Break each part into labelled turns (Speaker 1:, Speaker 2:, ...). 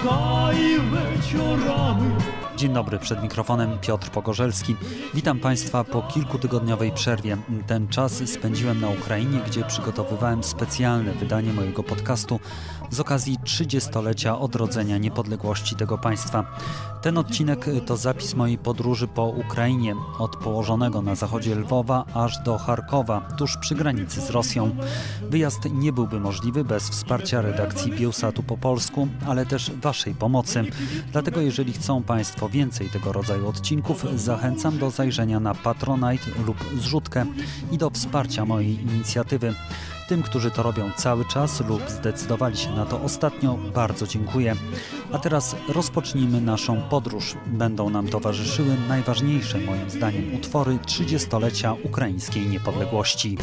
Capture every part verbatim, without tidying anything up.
Speaker 1: ранками і вечорами.
Speaker 2: Dzień dobry, przed mikrofonem Piotr Pogorzelski. Witam Państwa po kilkutygodniowej przerwie. Ten czas spędziłem na Ukrainie, gdzie przygotowywałem specjalne wydanie mojego podcastu z okazji trzydziestolecia odrodzenia niepodległości tego państwa. Ten odcinek to zapis mojej podróży po Ukrainie, od położonego na zachodzie Lwowa aż do Charkowa, tuż przy granicy z Rosją. Wyjazd nie byłby możliwy bez wsparcia redakcji Biełsatu po polsku, ale też Waszej pomocy. Dlatego jeżeli chcą Państwo więcej tego rodzaju odcinków, zachęcam do zajrzenia na Patronite lub zrzutkę i do wsparcia mojej inicjatywy. Tym, którzy to robią cały czas lub zdecydowali się na to ostatnio, bardzo dziękuję. A teraz rozpocznijmy naszą podróż. Będą nam towarzyszyły najważniejsze moim zdaniem utwory trzydziestolecia ukraińskiej niepodległości.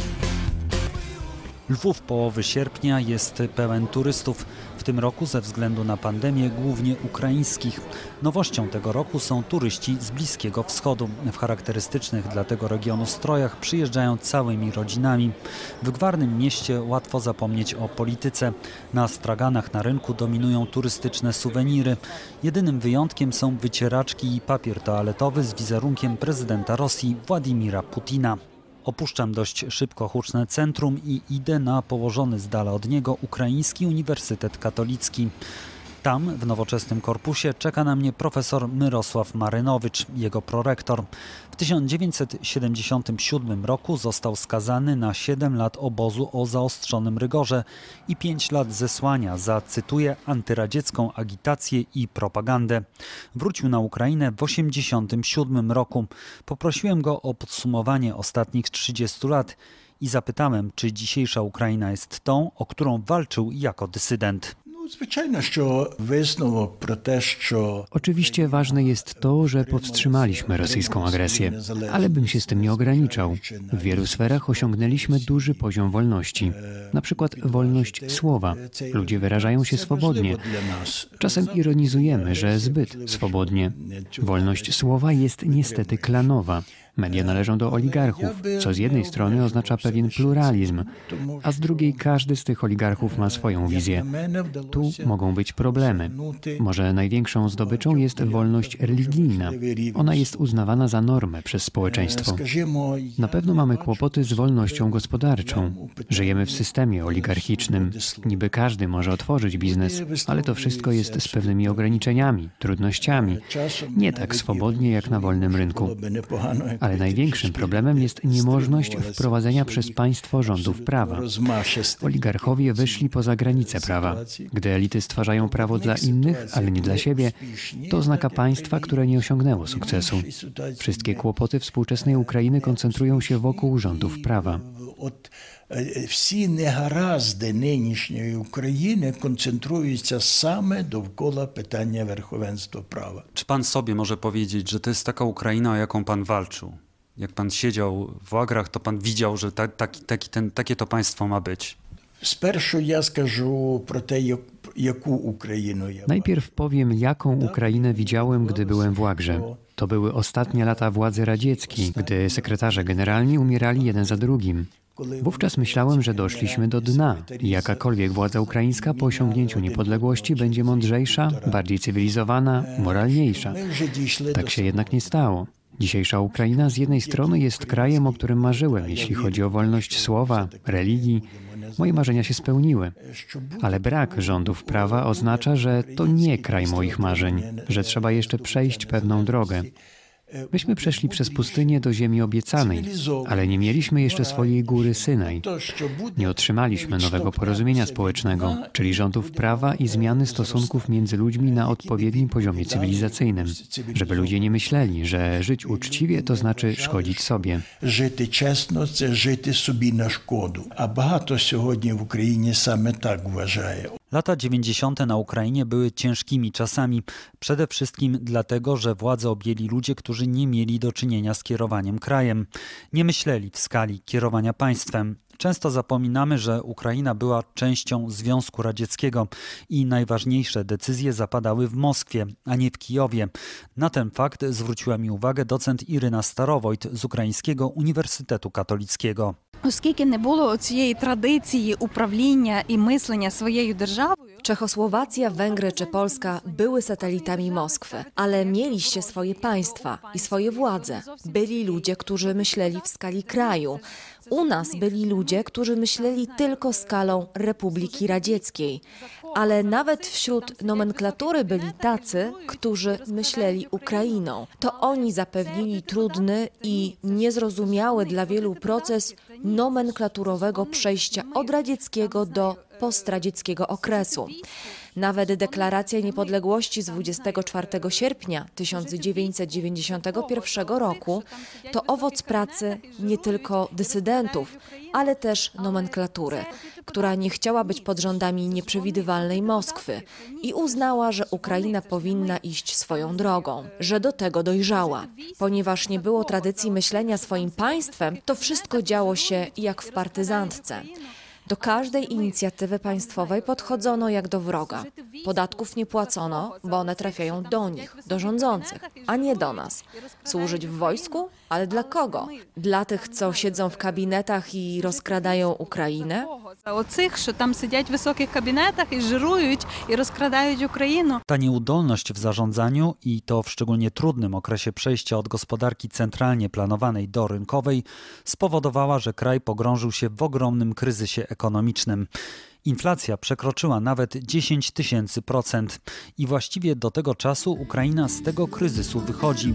Speaker 2: Lwów połowy sierpnia jest pełen turystów. W tym roku ze względu na pandemię głównie ukraińskich. Nowością tego roku są turyści z Bliskiego Wschodu. W charakterystycznych dla tego regionu strojach przyjeżdżają całymi rodzinami. W gwarnym mieście łatwo zapomnieć o polityce. Na straganach na rynku dominują turystyczne suweniry. Jedynym wyjątkiem są wycieraczki i papier toaletowy z wizerunkiem prezydenta Rosji Władimira Putina. Opuszczam dość szybko huczne centrum i idę na położony z dala od niego Ukraiński Uniwersytet Katolicki. Tam, w nowoczesnym korpusie, czeka na mnie profesor Myrosław Marynowicz, jego prorektor. W tysiąc dziewięćset siedemdziesiątym siódmym roku został skazany na siedem lat obozu o zaostrzonym rygorze i pięć lat zesłania za, cytuję, antyradziecką agitację i propagandę. Wrócił na Ukrainę w osiemdziesiątym siódmym roku. Poprosiłem go o podsumowanie ostatnich trzydziestu lat i zapytałem, czy dzisiejsza Ukraina jest tą, o którą walczył jako dysydent.
Speaker 3: Oczywiście ważne jest to, że powstrzymaliśmy rosyjską agresję, ale bym się z tym nie ograniczał. W wielu sferach osiągnęliśmy duży poziom wolności. Na przykład wolność słowa. Ludzie wyrażają się swobodnie. Czasem ironizujemy, że zbyt swobodnie. Wolność słowa jest niestety klanowa. Media należą do oligarchów, co z jednej strony oznacza pewien pluralizm, a z drugiej każdy z tych oligarchów ma swoją wizję. Tu mogą być problemy. Może największą zdobyczą jest wolność religijna. Ona jest uznawana za normę przez społeczeństwo. Na pewno mamy kłopoty z wolnością gospodarczą. Żyjemy w systemie oligarchicznym. Niby każdy może otworzyć biznes, ale to wszystko jest z pewnymi ograniczeniami, trudnościami. Nie tak swobodnie jak na wolnym rynku. Ale największym problemem jest niemożność wprowadzenia przez państwo rządów prawa. Oligarchowie wyszli poza granice prawa. Gdy elity stwarzają prawo dla innych, ale nie dla siebie, to oznaka państwa, które nie osiągnęło sukcesu. Wszystkie kłopoty współczesnej Ukrainy koncentrują się wokół rządów prawa.
Speaker 4: Всі негаразди нинішньої України концентруються саме довкола питання верховенства prawa.
Speaker 2: Czy pan sobie może powiedzieć, że to jest taka Ukraina, o jaką pan walczył? Jak pan siedział w łagrach, to pan widział, że ta, taki, taki, ten, takie to państwo ma być.
Speaker 4: Спершу я скажу про те, яку Україну я.
Speaker 3: Najpierw powiem, jaką Ukrainę widziałem, gdy byłem w Łagrze. To były ostatnie lata władzy radzieckiej, gdy sekretarze generalni umierali jeden za drugim. Wówczas myślałem, że doszliśmy do dna i jakakolwiek władza ukraińska po osiągnięciu niepodległości będzie mądrzejsza, bardziej cywilizowana, moralniejsza. Tak się jednak nie stało. Dzisiejsza Ukraina z jednej strony jest krajem, o którym marzyłem, jeśli chodzi o wolność słowa, religii. Moje marzenia się spełniły, ale brak rządów prawa oznacza, że to nie kraj moich marzeń, że trzeba jeszcze przejść pewną drogę. Myśmy przeszli przez pustynię do ziemi obiecanej, ale nie mieliśmy jeszcze swojej góry Synaj. Nie otrzymaliśmy nowego porozumienia społecznego, czyli rządów prawa i zmiany stosunków między ludźmi na odpowiednim poziomie cywilizacyjnym, żeby ludzie nie myśleli, że żyć uczciwie to znaczy szkodzić sobie.
Speaker 4: Żyć czesno to żyć sobie na szkodu, a багато сьогодні w Ukrainie same tak uważają.
Speaker 2: Lata dziewięćdziesiąte na Ukrainie były ciężkimi czasami, przede wszystkim dlatego, że władzę objęli ludzie, którzy nie mieli do czynienia z kierowaniem krajem. Nie myśleli w skali kierowania państwem. Często zapominamy, że Ukraina była częścią Związku Radzieckiego i najważniejsze decyzje zapadały w Moskwie, a nie w Kijowie. Na ten fakt zwróciła mi uwagę docent Iryna Starowojt z Ukraińskiego Uniwersytetu Katolickiego.
Speaker 5: Оскільки не було цієї традиції управління і мислення своєю державою,
Speaker 6: Czechosłowacja, Węgry czy Polska były satelitami Moskwy, ale mieliście swoje państwa i swoje władze. Byli ludzie, którzy myśleli w skali kraju. U nas byli ludzie, którzy myśleli tylko skalą Republiki Radzieckiej. Ale nawet wśród nomenklatury byli tacy, którzy myśleli Ukrainą. To oni zapewnili trudny i niezrozumiały dla wielu proces nomenklaturowego przejścia od radzieckiego do postradzieckiego okresu. Nawet deklaracja niepodległości z dwudziestego czwartego sierpnia tysiąc dziewięćset dziewięćdziesiątego pierwszego roku to owoc pracy nie tylko dysydentów, ale też nomenklatury, która nie chciała być pod rządami nieprzewidywalnej Moskwy i uznała, że Ukraina powinna iść swoją drogą, że do tego dojrzała. Ponieważ nie było tradycji myślenia swoim państwem, to wszystko działo się jak w partyzantce. Do każdej inicjatywy państwowej podchodzono jak do wroga. Podatków nie płacono, bo one trafiają do nich, do rządzących, a nie do nas. Służyć w wojsku? Ale dla kogo? Dla tych, co siedzą w kabinetach i rozkradają Ukrainę?
Speaker 5: оцих, що там сидять в високих кабінетах і жирують, і розкрадають Україну.
Speaker 2: Ta nieudolność w zarządzaniu i to w szczególnie trudnym okresie przejścia od gospodarki centralnie planowanej do rynkowej spowodowała, że kraj pogrążył się w ogromnym kryzysie ekonomicznym. Inflacja przekroczyła nawet dziesięć tysięcy procent i właściwie do tego czasu Ukraina z tego kryzysu wychodzi.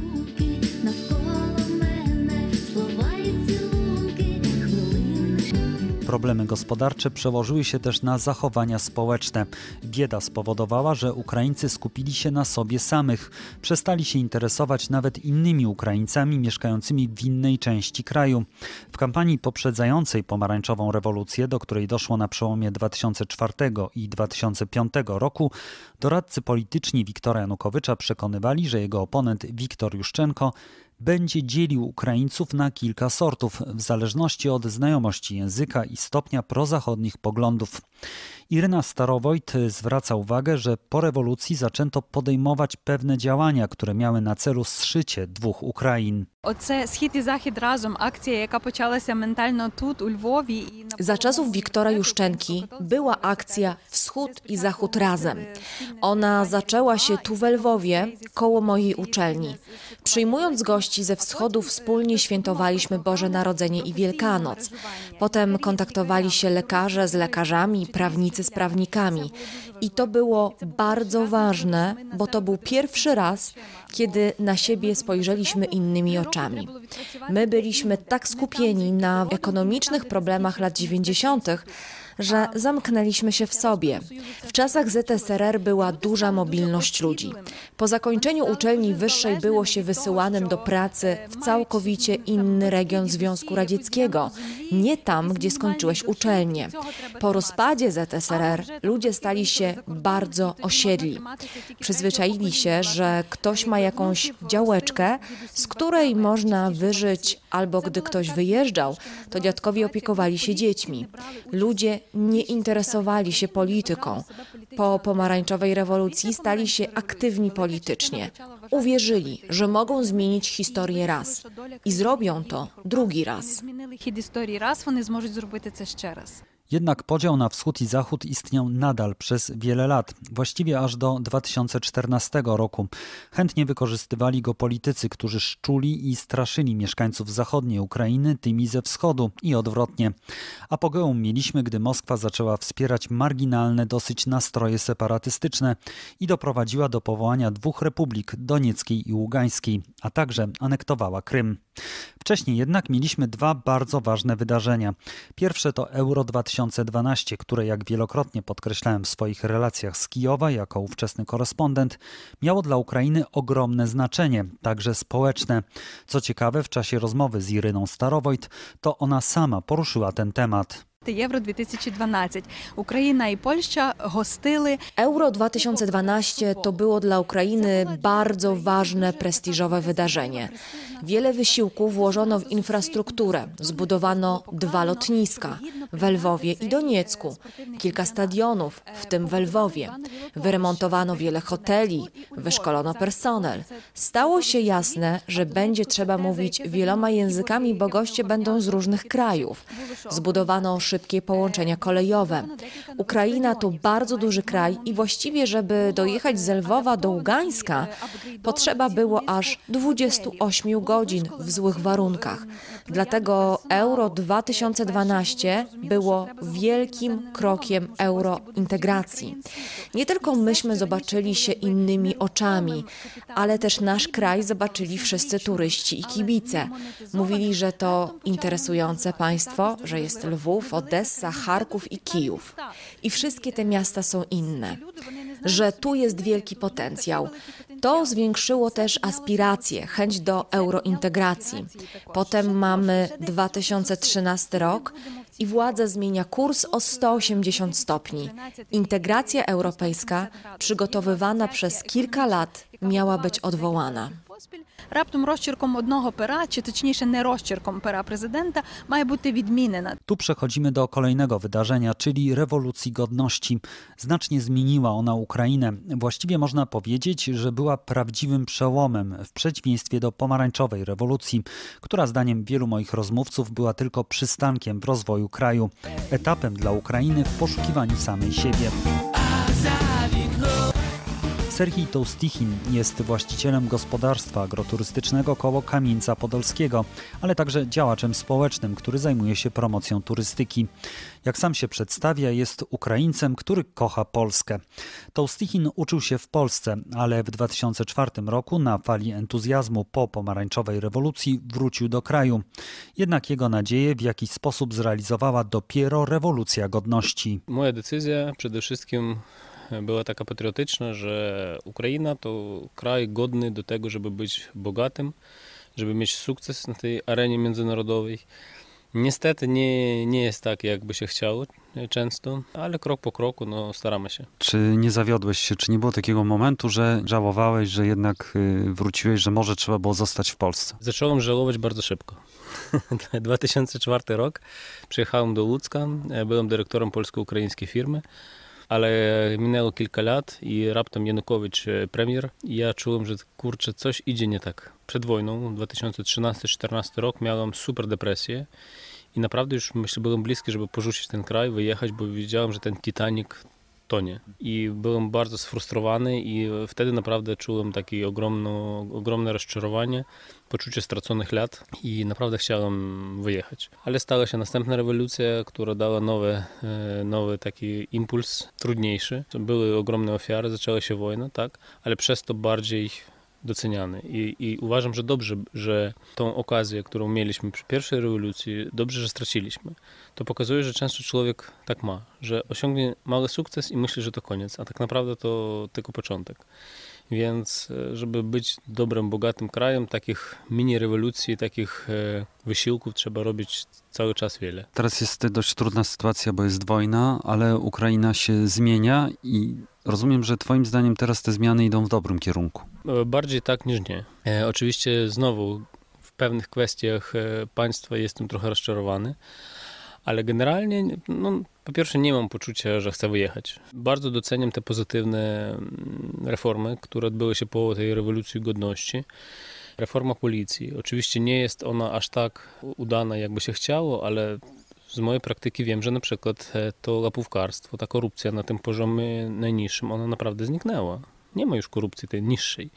Speaker 2: Problemy gospodarcze przełożyły się też na zachowania społeczne. Bieda spowodowała, że Ukraińcy skupili się na sobie samych. Przestali się interesować nawet innymi Ukraińcami mieszkającymi w innej części kraju. W kampanii poprzedzającej pomarańczową rewolucję, do której doszło na przełomie dwa tysiące czwartego i dwa tysiące piątego roku, doradcy polityczni Wiktora Janukowycza przekonywali, że jego oponent Wiktor Juszczenko będzie dzielił Ukraińców na kilka sortów, w zależności od znajomości języka i stopnia prozachodnich poglądów. Iryna Starowojt zwraca uwagę, że po rewolucji zaczęto podejmować pewne działania, które miały na celu zszycie dwóch Ukrain.
Speaker 5: Оце «Схід і Захід разом» akcja, jaka почалася ментально тут, у Львові.
Speaker 6: Za czasów Wiktora Juszczenki była akcja Wschód i Zachód razem. Ona zaczęła się tu we Lwowie, koło mojej uczelni. Przyjmując gości ze wschodu, wspólnie świętowaliśmy Boże Narodzenie i Wielkanoc. Potem kontaktowali się lekarze z lekarzami, prawnicy z prawnikami. I to było bardzo ważne, bo to był pierwszy raz, kiedy na siebie spojrzeliśmy innymi oczami. My byliśmy tak skupieni na ekonomicznych problemach lat dziewięćdziesiątych, że zamknęliśmy się w sobie. W czasach Z S R R była duża mobilność ludzi. Po zakończeniu uczelni wyższej było się wysyłanym do pracy w całkowicie inny region Związku Radzieckiego, nie tam, gdzie skończyłeś uczelnię. Po rozpadzie Z S R R ludzie stali się bardzo osiedli. Przyzwyczaili się, że ktoś ma jakąś działeczkę, z której można wyżyć, albo gdy ktoś wyjeżdżał, to dziadkowie opiekowali się dziećmi. Ludzie nie interesowali się polityką. Po pomarańczowej rewolucji stali się aktywni politycznie. Uwierzyli, że mogą zmienić historię raz i zrobią to drugi raz.
Speaker 2: Jednak podział na wschód i zachód istniał nadal przez wiele lat, właściwie aż do dwa tysiące czternastego roku. Chętnie wykorzystywali go politycy, którzy szczuli i straszyli mieszkańców zachodniej Ukrainy tymi ze wschodu i odwrotnie. Apogeum mieliśmy, gdy Moskwa zaczęła wspierać marginalne dosyć nastroje separatystyczne i doprowadziła do powołania dwóch republik, Donieckiej i Ługańskiej, a także anektowała Krym. Wcześniej jednak mieliśmy dwa bardzo ważne wydarzenia. Pierwsze to Euro dwa tysiące dwanaście, które, jak wielokrotnie podkreślałem w swoich relacjach z Kijowa jako ówczesny korespondent, miało dla Ukrainy ogromne znaczenie, także społeczne. Co ciekawe, w czasie rozmowy z Iryną Starowojt, to ona sama poruszyła ten temat.
Speaker 5: Євро дві тисячі дванадцять. Україна і Польща гостили.
Speaker 6: Euro dwa tysiące dwanaście to było dla Ukrainy bardzo ważne, prestiżowe wydarzenie. Wiele wysiłku włożono w infrastrukturę. Zbudowano dwa lotniska. w Lwowie i Doniecku, kilka stadionów, w tym w Lwowie. Wyremontowano wiele hoteli, wyszkolono personel. Stało się jasne, że będzie trzeba mówić wieloma językami, bo goście będą z różnych krajów. Zbudowano szybkie połączenia kolejowe. Ukraina to bardzo duży kraj i właściwie, żeby dojechać z Lwowa do Ługańska, potrzeba było aż dwudziestu ośmiu godzin w złych warunkach. Dlatego Euro dwa tysiące dwanaście było wielkim krokiem eurointegracji. Nie tylko myśmy zobaczyli się innymi oczami, ale też nasz kraj zobaczyli wszyscy turyści i kibice. Mówili, że to interesujące państwo, że jest Lwów, Odessa, Charków i Kijów. I wszystkie te miasta są inne. Że tu jest wielki potencjał. To zwiększyło też aspiracje, chęć do eurointegracji. Potem mamy dwa tysiące trzynasty rok i władza zmienia kurs o sto osiemdziesiąt stopni. Integracja europejska, przygotowywana przez kilka lat, miała być odwołana.
Speaker 5: Раптом розчерком одного пера, чи точніше не розчерком пера президента, mає бути відмінена.
Speaker 2: Tu przechodzimy do kolejnego wydarzenia, czyli rewolucji godności. Znacznie zmieniła ona Ukrainę. Właściwie można powiedzieć, że była prawdziwym przełomem w przeciwieństwie do pomarańczowej rewolucji, która zdaniem wielu moich rozmówców była tylko przystankiem w rozwoju kraju, etapem dla Ukrainy w poszukiwaniu samej siebie. Serhij Tołstichin jest właścicielem gospodarstwa agroturystycznego koło Kamieńca Podolskiego, ale także działaczem społecznym, który zajmuje się promocją turystyki. Jak sam się przedstawia, jest Ukraińcem, który kocha Polskę. Tołstichin uczył się w Polsce, ale w dwa tysiące czwartym roku na fali entuzjazmu po pomarańczowej rewolucji wrócił do kraju. Jednak jego nadzieje w jakiś sposób zrealizowała dopiero rewolucja godności.
Speaker 7: Moja decyzja przede wszystkim była taka patriotyczna, że Ukraina to kraj godny do tego, żeby być bogatym, żeby mieć sukces na tej arenie międzynarodowej. Niestety nie, nie jest tak, jakby się chciało często, ale krok po kroku no, staramy się.
Speaker 8: Czy nie zawiodłeś się, czy nie było takiego momentu, że żałowałeś, że jednak wróciłeś, że może trzeba było zostać w Polsce?
Speaker 7: Zacząłem żałować bardzo szybko. dwa tysiące czwarty rok, przyjechałem do Łódzka, byłem dyrektorem polsko-ukraińskiej firmy. Ale minęło kilka lat i raptem Janukowicz premier i ja czułem, że kurczę, coś idzie nie tak. Przed wojną, dwa tysiące trzynasty czternasty rok, miałem super depresję i naprawdę już myślę, byłem bliski, żeby porzucić ten kraj, wyjechać, bo wiedziałem, że ten Titanic tonie. I byłem bardzo sfrustrowany i wtedy naprawdę czułem takie ogromno, ogromne rozczarowanie, poczucie straconych lat i naprawdę chciałem wyjechać. Ale stała się następna rewolucja, która dała nowy, nowy taki impuls, trudniejszy. Były ogromne ofiary, zaczęła się wojna, tak, ale przez to bardziej doceniany. I, I uważam, że dobrze, że tą okazję, którą mieliśmy przy pierwszej rewolucji, dobrze, że straciliśmy. To pokazuje, że często człowiek tak ma, że osiągnie mały sukces i myśli, że to koniec, a tak naprawdę to tylko początek. Więc żeby być dobrym, bogatym krajem, takich mini rewolucji, takich wysiłków trzeba robić cały czas wiele.
Speaker 8: Teraz jest dość trudna sytuacja, bo jest wojna, ale Ukraina się zmienia i rozumiem, że twoim zdaniem teraz te zmiany idą w dobrym kierunku.
Speaker 7: Bardziej tak niż nie. E, oczywiście znowu w pewnych kwestiach państwa jestem trochę rozczarowany, ale generalnie no, po pierwsze nie mam poczucia, że chcę wyjechać. Bardzo doceniam te pozytywne reformy, które odbyły się po tej rewolucji godności. Reforma policji. Oczywiście nie jest ona aż tak udana, jakby się chciało, ale z mojej praktyki wiem, że na przykład to łapówkarstwo, ta korupcja na tym poziomie najniższym, ona naprawdę zniknęła. Nie ma już korupcji tej niższej.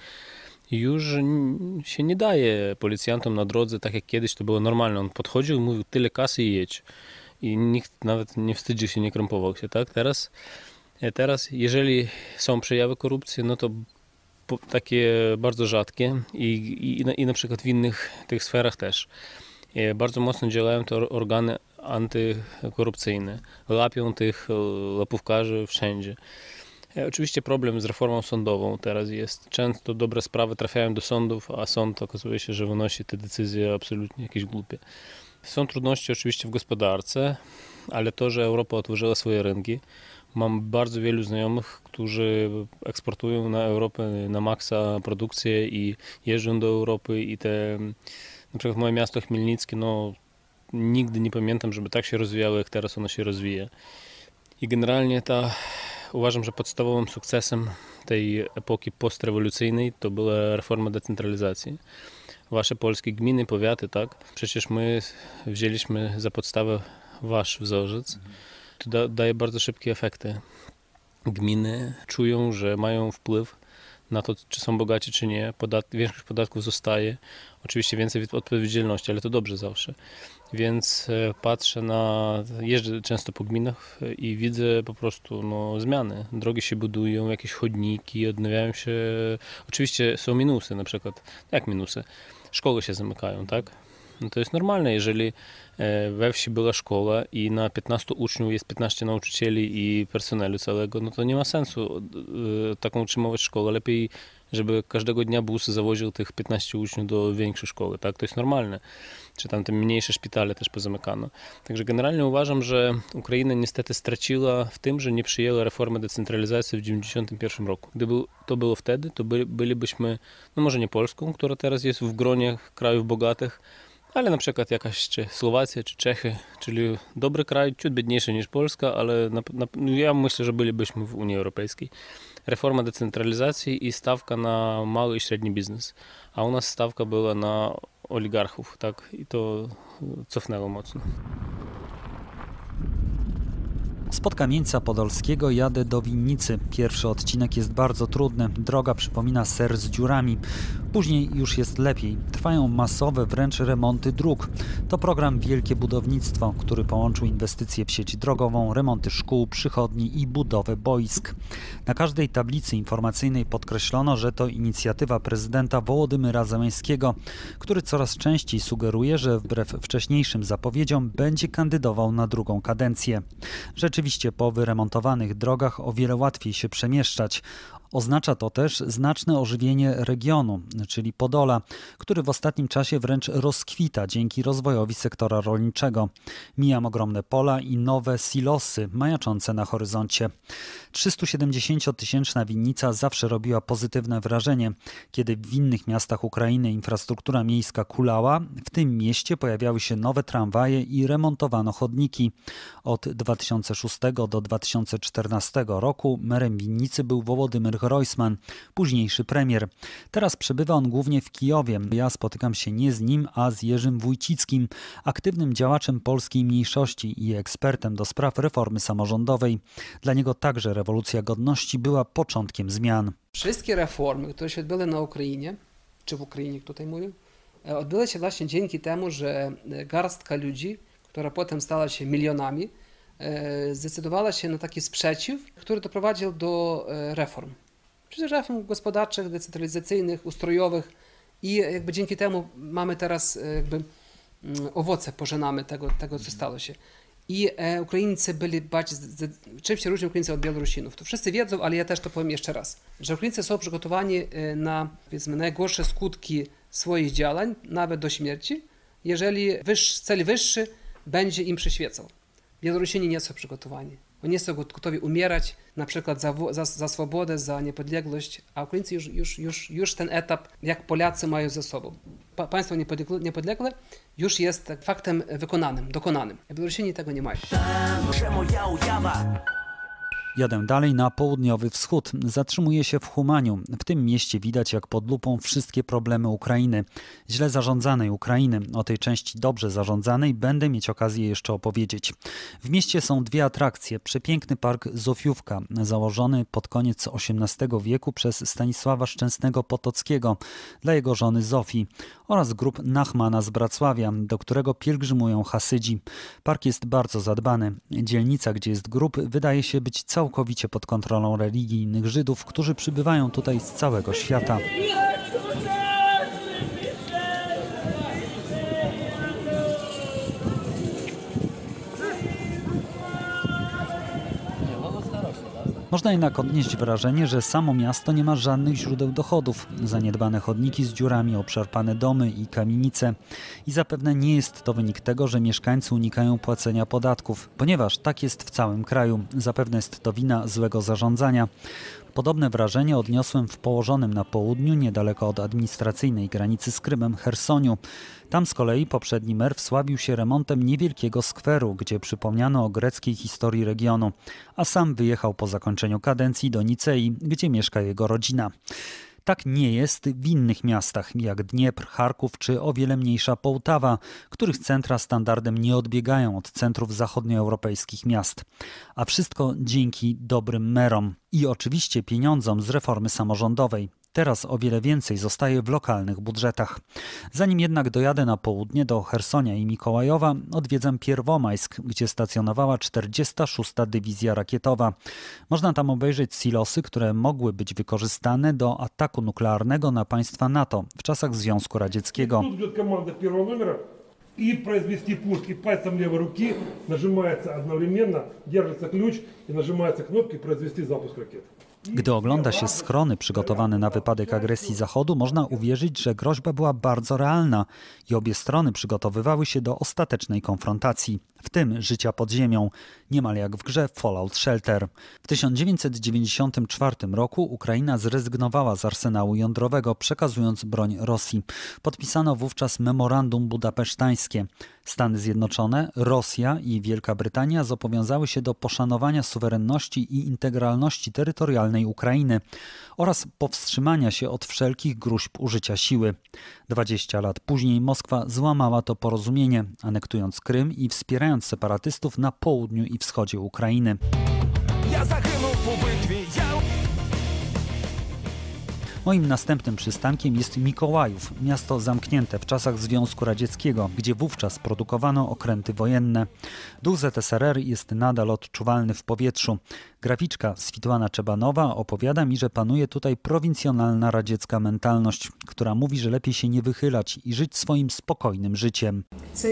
Speaker 7: Już się nie daje policjantom na drodze, tak jak kiedyś to było normalne. On podchodził i mówił tyle kasy i jedź. I nikt nawet nie wstydził się, nie krępował się. Tak? Teraz, teraz, jeżeli są przejawy korupcji, no to takie bardzo rzadkie i, i, i na przykład w innych tych sferach też. Bardzo mocno działają te organy antykorupcyjne. Łapią tych łapówkarzy wszędzie. Oczywiście problem z reformą sądową teraz jest. Często dobre sprawy trafiają do sądów, a sąd okazuje się, że wynosi te decyzje absolutnie jakieś głupie. Są trudności oczywiście w gospodarce, ale to, że Europa otworzyła swoje rynki. Mam bardzo wielu znajomych, którzy eksportują na Europę na maksa produkcję i jeżdżą do Europy i te, na przykład moje miasto Chmielnickie, no nigdy nie pamiętam, żeby tak się rozwijało, jak teraz ono się rozwija. I generalnie ta, uważam, że podstawowym sukcesem tej epoki postrewolucyjnej to była reforma decentralizacji. Wasze polskie gminy, powiaty, tak? Przecież my wzięliśmy za podstawę wasz wzorzec. To da, daje bardzo szybkie efekty. Gminy czują, że mają wpływ na to, czy są bogaci, czy nie. Podat większość podatków zostaje. Oczywiście więcej odpowiedzialności, ale to dobrze zawsze. Więc patrzę na... Jeżdżę często po gminach i widzę po prostu no, zmiany. Drogi się budują, jakieś chodniki, odnawiają się. Oczywiście są minusy na przykład. Jak minusy? Szkoły się zamykają, tak? No to jest normalne, jeżeli we wsi była szkoła i na piętnastu uczniów jest piętnaście nauczycieli i personelu całego, no to nie ma sensu taką utrzymywać szkołę. Lepiej, żeby każdego dnia bus zawoził tych piętnastu uczniów do większej szkoły, tak? To jest normalne. Czy tam te mniejsze szpitale też pozamykano. Także generalnie uważam, że Ukraina niestety straciła w tym, że nie przyjęła reformy decentralizacji w dziewięćdziesiątym pierwszym roku. Gdyby to było wtedy, to byli, bylibyśmy, no może nie Polską, która teraz jest w gronie krajów bogatych, ale na przykład jakaś czy Słowacja, czy Czechy, czyli dobry kraj, ciut biedniejszy niż Polska, ale na, na, ja myślę, że bylibyśmy w Unii Europejskiej. Reforma decentralizacji i stawka na mały i średni biznes, a u nas stawka była na oligarchów, tak? I to cofnęło mocno.
Speaker 2: Spod Kamieńca Podolskiego jadę do Winnicy. Pierwszy odcinek jest bardzo trudny. Droga przypomina ser z dziurami. Później już jest lepiej. Trwają masowe wręcz remonty dróg. To program Wielkie Budownictwo, który połączył inwestycje w sieć drogową, remonty szkół, przychodni i budowę boisk. Na każdej tablicy informacyjnej podkreślono, że to inicjatywa prezydenta Wołodymyra Zełenskiego, który coraz częściej sugeruje, że wbrew wcześniejszym zapowiedziom będzie kandydował na drugą kadencję. Rzeczywiście po wyremontowanych drogach o wiele łatwiej się przemieszczać. Oznacza to też znaczne ożywienie regionu, czyli Podola, który w ostatnim czasie wręcz rozkwita dzięki rozwojowi sektora rolniczego. Mijam ogromne pola i nowe silosy majaczące na horyzoncie. trzystusiedemdziesięciotysięczna Winnica zawsze robiła pozytywne wrażenie. Kiedy w innych miastach Ukrainy infrastruktura miejska kulała, w tym mieście pojawiały się nowe tramwaje i remontowano chodniki. Od dwa tysiące szóstego do dwa tysiące czternastego roku merem Winnicy był Wołodymyr Grojsman, późniejszy premier. Teraz przebywa on głównie w Kijowie. Ja spotykam się nie z nim, a z Jerzym Wójcickim, aktywnym działaczem polskiej mniejszości i ekspertem do spraw reformy samorządowej. Dla niego także rewolucja godności była początkiem zmian.
Speaker 9: Wszystkie reformy, które się odbyły na Ukrainie, czy w Ukrainie, jak tutaj mówię, odbyły się właśnie dzięki temu, że garstka ludzi, która potem stała się milionami, zdecydowała się na taki sprzeciw, który doprowadził do reform. Przecież reform gospodarczych, decentralizacyjnych, ustrojowych i jakby dzięki temu mamy teraz jakby owoce, pożynamy tego, tego co stało się. I Ukraińcy byli bardziej, czym się różnią Ukraińcy od Białorusinów? To wszyscy wiedzą, ale ja też to powiem jeszcze raz, że Ukraińcy są przygotowani na, powiedzmy, najgorsze skutki swoich działań, nawet do śmierci, jeżeli wyższy, cel wyższy będzie im przyświecał. Białorusini nie są przygotowani. Oni nie są gotowi umierać, na przykład za, za, za swobodę, za niepodległość, a Ukraińcy już, już, już, już ten etap, jak Polacy, mają ze sobą. Pa, państwo niepodlegle, niepodlegle już jest faktem wykonanym, dokonanym. A Białorusini tego nie mają.
Speaker 2: Jadę dalej na południowy wschód. Zatrzymuję się w Humaniu. W tym mieście widać jak pod lupą wszystkie problemy Ukrainy. Źle zarządzanej Ukrainy. O tej części dobrze zarządzanej będę mieć okazję jeszcze opowiedzieć. W mieście są dwie atrakcje. Przepiękny park Zofiówka, założony pod koniec osiemnastego wieku przez Stanisława Szczęsnego Potockiego dla jego żony Zofii, oraz grób Nachmana z Bracławia, do którego pielgrzymują Hasydzi. Park jest bardzo zadbany. Dzielnica, gdzie jest grób, wydaje się być całkowicie pod kontrolą religijnych Żydów, którzy przybywają tutaj z całego świata. Można jednak odnieść wrażenie, że samo miasto nie ma żadnych źródeł dochodów. Zaniedbane chodniki z dziurami, obszarpane domy i kamienice. I zapewne nie jest to wynik tego, że mieszkańcy unikają płacenia podatków, ponieważ tak jest w całym kraju. Zapewne jest to wina złego zarządzania. Podobne wrażenie odniosłem w położonym na południu, niedaleko od administracyjnej granicy z Krymem, Chersoniu. Tam z kolei poprzedni mer wsławił się remontem niewielkiego skweru, gdzie przypomniano o greckiej historii regionu, a sam wyjechał po zakończeniu kadencji do Nicei, gdzie mieszka jego rodzina. Tak nie jest w innych miastach, jak Dniepr, Charków czy o wiele mniejsza Połtawa, których centra standardem nie odbiegają od centrów zachodnioeuropejskich miast. A wszystko dzięki dobrym merom i oczywiście pieniądzom z reformy samorządowej. Teraz o wiele więcej zostaje w lokalnych budżetach. Zanim jednak dojadę na południe do Chersonia i Mikołajowa, odwiedzam Pierwomajsk, gdzie stacjonowała czterdziesta szósta Dywizja Rakietowa. Można tam obejrzeć silosy, które mogły być wykorzystane do ataku nuklearnego na państwa NATO w czasach Związku Radzieckiego.
Speaker 10: И произвести пуск, и пальцем левой руки нажимается одновременно, держится ключ и нажимается кнопка и произвести запуск ракет.
Speaker 2: Gdy ogląda się schrony przygotowane na wypadek agresji Zachodu, można uwierzyć, że groźba była bardzo realna i obie strony przygotowywały się do ostatecznej konfrontacji, w tym życia pod ziemią, niemal jak w grze Fallout Shelter. W tysiąc dziewięćset dziewięćdziesiątym czwartym roku Ukraina zrezygnowała z arsenału jądrowego, przekazując broń Rosji. Podpisano wówczas memorandum budapesztańskie. Stany Zjednoczone, Rosja i Wielka Brytania zobowiązały się do poszanowania suwerenności i integralności terytorialnej Ukrainy oraz powstrzymania się od wszelkich gruźb użycia siły. dwadzieścia lat później Moskwa złamała to porozumienie, anektując Krym i wspierając separatystów na południu i wschodzie Ukrainy. Ja zagynął po bitwie, ja... Moim następnym przystankiem jest Mikołajów, miasto zamknięte w czasach Związku Radzieckiego, gdzie wówczas produkowano okręty wojenne. Duch Z S R R jest nadal odczuwalny w powietrzu. Graficzka Switłana Czebanowa opowiada mi, że panuje tutaj prowincjonalna radziecka mentalność, która mówi, że lepiej się nie wychylać i żyć swoim spokojnym życiem.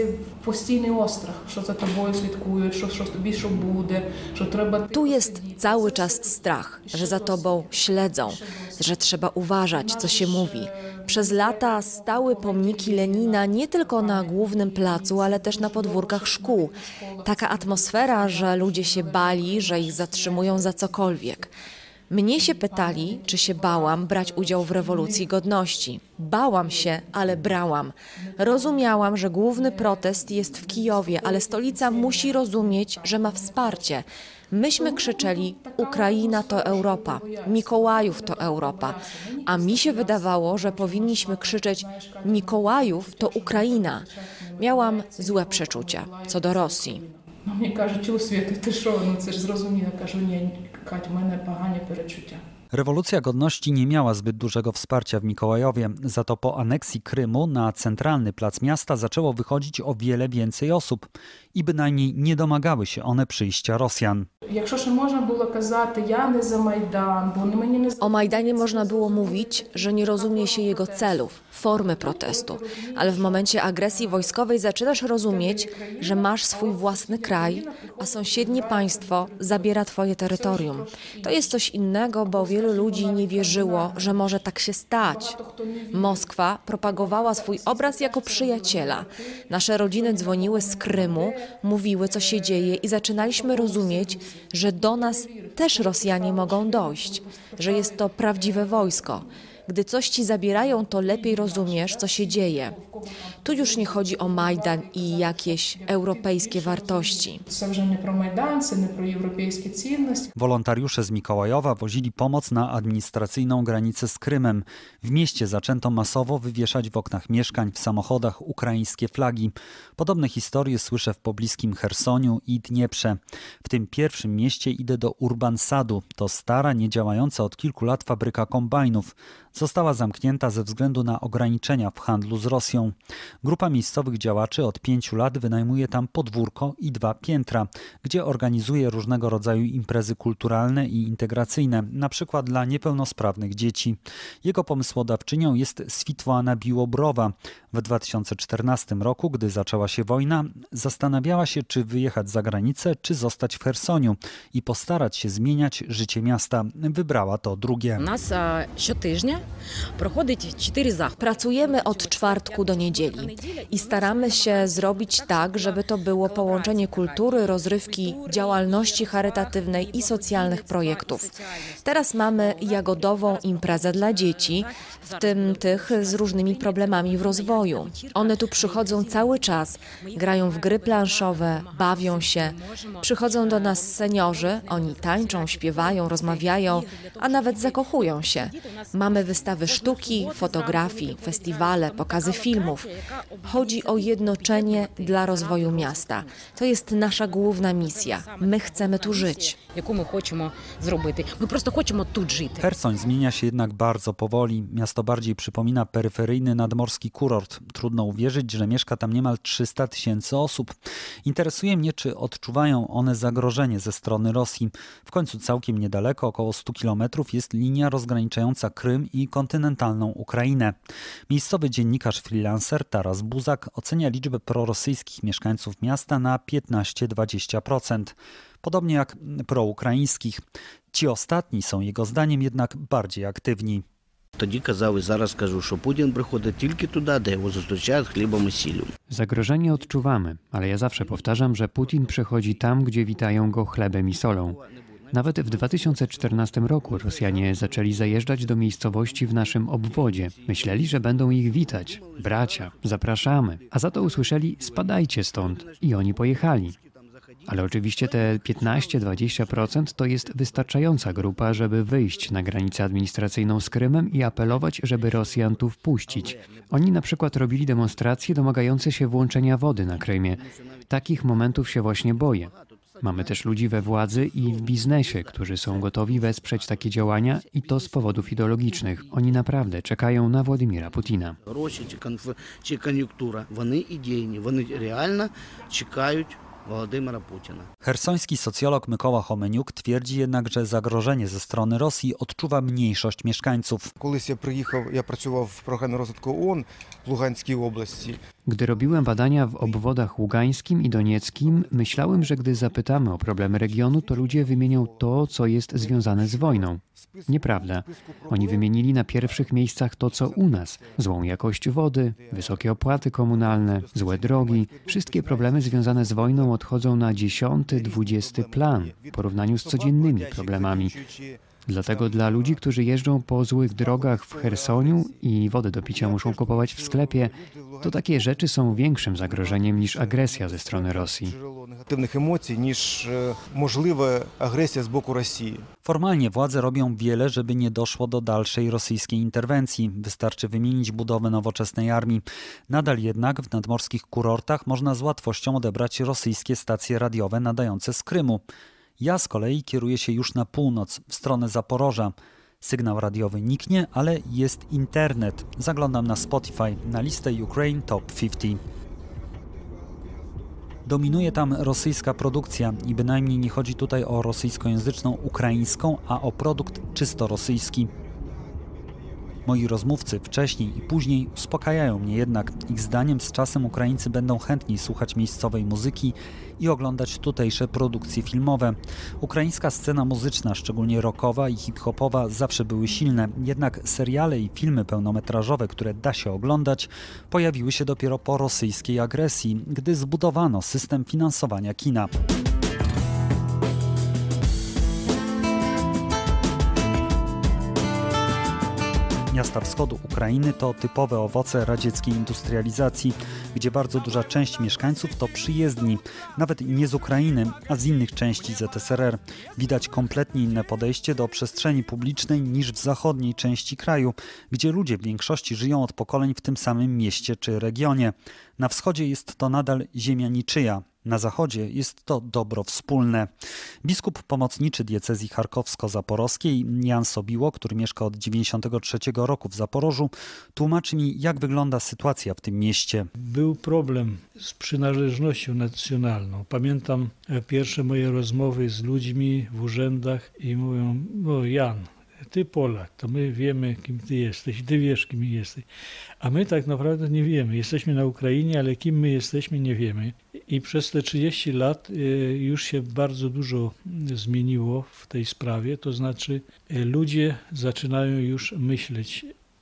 Speaker 6: Tu jest cały czas strach, że za tobą śledzą, że trzeba uważać, co się mówi. Przez lata stały pomniki Lenina nie tylko na głównym placu, ale też na podwórkach szkół. Taka atmosfera, że ludzie się bali, że ich zatrzymują za cokolwiek. Mnie się pytali, czy się bałam brać udział w rewolucji godności. Bałam się, ale brałam. Rozumiałam, że główny protest jest w Kijowie, ale stolica musi rozumieć, że ma wsparcie. Myśmy krzyczeli, Ukraina to Europa, Mikołajów to Europa, a mi się wydawało, że powinniśmy krzyczeć, Mikołajów to Ukraina. Miałam złe przeczucia co do Rosji.
Speaker 11: No mnie кажуть, у світі, ти що, ну це ж зрозуміло, кажу, ні, Кать, у мене погані перечуття.
Speaker 2: Rewolucja Godności nie miała zbyt dużego wsparcia w Mikołajowie, za to po aneksji Krymu na centralny plac miasta zaczęło wychodzić o wiele więcej osób i bynajmniej nie domagały się one przyjścia Rosjan.
Speaker 6: O Majdanie można było mówić, że nie rozumie się jego celów, formy protestu, ale w momencie agresji wojskowej zaczynasz rozumieć, że masz swój własny kraj, a sąsiednie państwo zabiera twoje terytorium. To jest coś innego, bo wielu ludzi nie wierzyło, że może tak się stać. Moskwa propagowała swój obraz jako przyjaciela. Nasze rodziny dzwoniły z Krymu, mówiły, co się dzieje i zaczynaliśmy rozumieć, że do nas też Rosjanie mogą dojść, że jest to prawdziwe wojsko. Gdy coś ci zabierają, to lepiej rozumiesz, co się dzieje. Tu już nie chodzi o Majdan i jakieś europejskie wartości.
Speaker 2: Wolontariusze z Mikołajowa wozili pomoc na administracyjną granicę z Krymem. W mieście zaczęto masowo wywieszać w oknach mieszkań, w samochodach ukraińskie flagi. Podobne historie słyszę w pobliskim Chersoniu i Dnieprze. W tym pierwszym mieście idę do Urbansadu. To stara, niedziałająca od kilku lat fabryka kombajnów. Została zamknięta ze względu na ograniczenia w handlu z Rosją. Grupa miejscowych działaczy od pięciu lat wynajmuje tam podwórko i dwa piętra, gdzie organizuje różnego rodzaju imprezy kulturalne i integracyjne, na przykład dla niepełnosprawnych dzieci. Jego pomysłodawczynią jest Switłana Biłobrowa, W dwa tysiące czternastym roku, gdy zaczęła się wojna, zastanawiała się, czy wyjechać za granicę, czy zostać w Chersoniu i postarać się zmieniać życie miasta. Wybrała to drugie.
Speaker 6: Pracujemy od czwartku do niedzieli i staramy się zrobić tak, żeby to było połączenie kultury, rozrywki, działalności charytatywnej i socjalnych projektów. Teraz mamy jagodową imprezę dla dzieci, w tym tych z różnymi problemami w rozwoju. One tu przychodzą cały czas, grają w gry planszowe, bawią się. Przychodzą do nas seniorzy, oni tańczą, śpiewają, rozmawiają, a nawet zakochują się. Mamy wystawy sztuki, fotografii, festiwale, pokazy filmów. Chodzi o jednoczenie dla rozwoju miasta. To jest nasza główna misja. My chcemy tu żyć.
Speaker 2: Chersoń zmienia się jednak bardzo powoli. Miasto bardziej przypomina peryferyjny nadmorski kurort. Trudno uwierzyć, że mieszka tam niemal trzysta tysięcy osób. Interesuje mnie, czy odczuwają one zagrożenie ze strony Rosji. W końcu całkiem niedaleko, około stu kilometrów, jest linia rozgraniczająca Krym i kontynentalną Ukrainę. Miejscowy dziennikarz freelancer Taras Buzak ocenia liczbę prorosyjskich mieszkańców miasta na piętnaście do dwudziestu procent. Podobnie jak proukraińskich. Ci ostatni są jego zdaniem jednak bardziej aktywni.
Speaker 12: Тоді казав і зараз кажу, що Путін приходить тільки туди, де його зустрічають хлібом і сіллю.
Speaker 3: Zagrożenie odczuwamy, ale ja zawsze powtarzam, że Putin przychodzi tam, gdzie witają go chlebem i solą. Nawet w dwa tysiące czternastym roku Rosjanie zaczęli zajeżdżać do miejscowości w naszym obwodzie. Myśleli, że będą ich witać. Bracia, zapraszamy. A za to usłyszeli, spadajcie stąd. I oni pojechali. Ale oczywiście te piętnaście do dwudziestu procent to jest wystarczająca grupa, żeby wyjść na granicę administracyjną z Krymem i apelować, żeby Rosjan tu wpuścić. Oni na przykład robili demonstracje domagające się włączenia wody na Krymie. Takich momentów się właśnie boję. Mamy też ludzi we władzy i w biznesie, którzy są gotowi wesprzeć takie działania i to z powodów ideologicznych. Oni naprawdę czekają na Władimira Putina.
Speaker 12: Гроші чи конф- чи кон'юнктура, вони ідейні, вони реально чекають Władimira Putina.
Speaker 2: Chersoński socjolog Mykoła Homeniuk twierdzi jednak, że zagrożenie ze strony Rosji odczuwa mniejszość mieszkańców.
Speaker 13: Колись я приїхав, я працював в програмі розвитку ООН в Луганській області.
Speaker 3: Gdy robiłem badania w obwodach ługańskim i donieckim, myślałem, że gdy zapytamy o problemy regionu, to ludzie wymienią to, co jest związane z wojną. Nieprawda. Oni wymienili na pierwszych miejscach to, co u nas. Złą jakość wody, wysokie opłaty komunalne, złe drogi. Wszystkie problemy związane z wojną odchodzą na dziesiąty, dwudziesty plan w porównaniu z codziennymi problemami. Dlatego dla ludzi, którzy jeżdżą po złych drogach w Chersoniu i wodę do picia muszą kupować w sklepie, to takie rzeczy są większym zagrożeniem niż agresja ze strony Rosji.
Speaker 13: Negatywnych emocji niż możliwa agresja z boku Rosji.
Speaker 2: Formalnie władze robią wiele, żeby nie doszło do dalszej rosyjskiej interwencji. Wystarczy wymienić budowę nowoczesnej armii. Nadal jednak w nadmorskich kurortach można z łatwością odebrać rosyjskie stacje radiowe nadające z Krymu. Ja z kolei kieruję się już na północ, w stronę Zaporoża. Sygnał radiowy niknie, ale jest internet. Zaglądam na Spotify, na listę Ukraine Top pięćdziesiąt. Dominuje tam rosyjska produkcja i bynajmniej nie chodzi tutaj o rosyjskojęzyczną ukraińską, a o produkt czysto rosyjski. Moi rozmówcy wcześniej i później uspokajają mnie jednak. Ich zdaniem z czasem Ukraińcy będą chętniej słuchać miejscowej muzyki i oglądać tutejsze produkcje filmowe. Ukraińska scena muzyczna, szczególnie rockowa i hip-hopowa, zawsze były silne, jednak seriale i filmy pełnometrażowe, które da się oglądać, pojawiły się dopiero po rosyjskiej agresji, gdy zbudowano system finansowania kina. Miasta wschodu Ukrainy to typowe owoce radzieckiej industrializacji, gdzie bardzo duża część mieszkańców to przyjezdni, nawet nie z Ukrainy, a z innych części Z S R R. Widać kompletnie inne podejście do przestrzeni publicznej niż w zachodniej części kraju, gdzie ludzie w większości żyją od pokoleń w tym samym mieście czy regionie. Na wschodzie jest to nadal ziemia niczyja. Na zachodzie jest to dobro wspólne. Biskup pomocniczy diecezji charkowsko-zaporowskiej Jan Sobiło, który mieszka od dziewięćdziesiątego trzeciego roku w Zaporożu, tłumaczy mi, jak wygląda sytuacja w tym mieście.
Speaker 14: Był problem z przynależnością nacjonalną. Pamiętam pierwsze moje rozmowy z ludźmi w urzędach i mówią, o Jan, ty Polak, to my wiemy, kim ty jesteś, ty wiesz, kim jesteś. A my tak naprawdę nie wiemy. Jesteśmy na Ukrainie, ale kim my jesteśmy, nie wiemy. I przez te trzydzieści lat już się bardzo dużo zmieniło w tej sprawie. To znaczy ludzie zaczynają już myśleć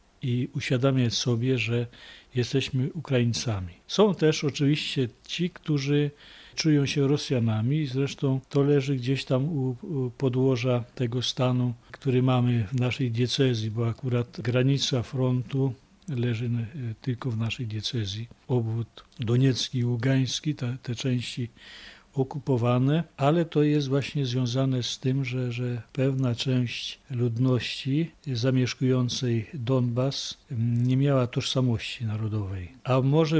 Speaker 14: i uświadamiać sobie, że jesteśmy Ukraińcami. Są też oczywiście ci, którzy czują się Rosjanami. Zresztą to leży gdzieś tam u, u podłoża tego stanu, który mamy w naszej diecezji, bo akurat granica frontu leży tylko w naszej diecezji. Obwód doniecki i ługański, te, te części okupowane, ale to jest właśnie związane z tym, że, że pewna część ludności zamieszkującej Donbas nie miała tożsamości narodowej, a może